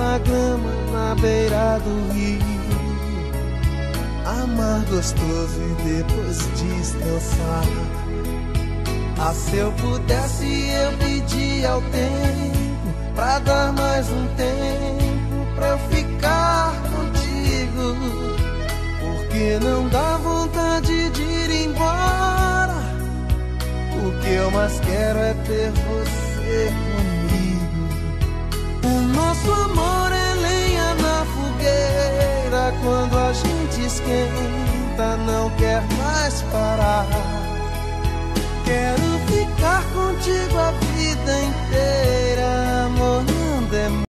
na grama, na beira do rio. Amar gostoso e depois descansar. Ah, se eu pudesse eu pedia ao tempo pra dar mais um tempo pra eu ficar contigo. Porque não dá vontade de ir embora. O que eu mais quero é ter você comigo. O nosso amor é lenha na fogueira. Quando a gente esquenta, não quer mais parar. Quero ficar contigo a vida inteira.